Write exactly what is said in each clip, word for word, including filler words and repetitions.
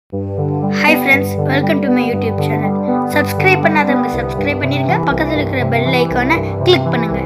Hi friends, welcome to my YouTube channel. Subscribe பண்ணாதவங்க subscribe பண்ணிருங்க. பக்கத்துல இருக்கிற bell icon-ஐ click பண்ணுங்க.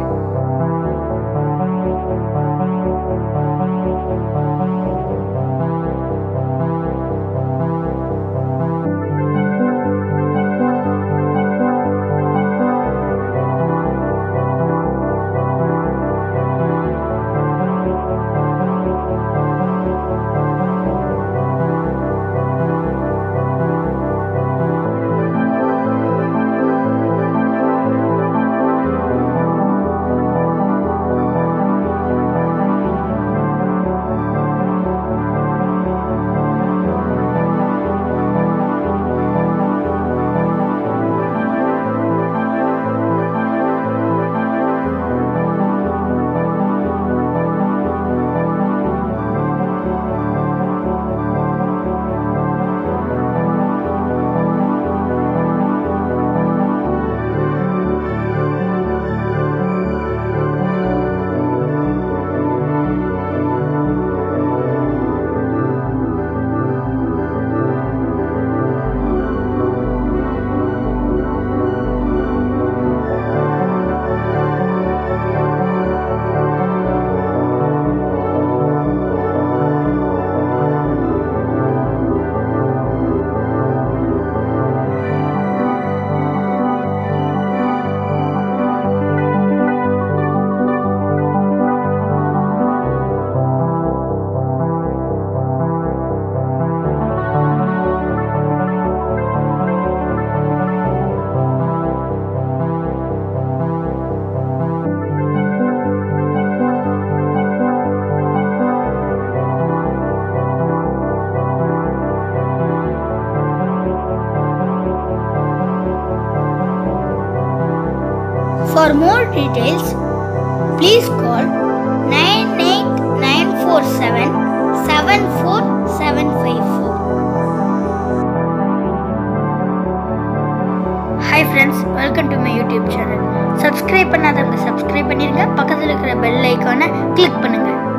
For more details, please call nine eight nine four seven seven four seven five four. Hi friends, welcome to my YouTube channel. Subscribe பண்ணாதவங்க subscribe பண்ணிருங்க. பக்கத்துல இருக்கிற bell icon-ஐ click பண்ணுங்க.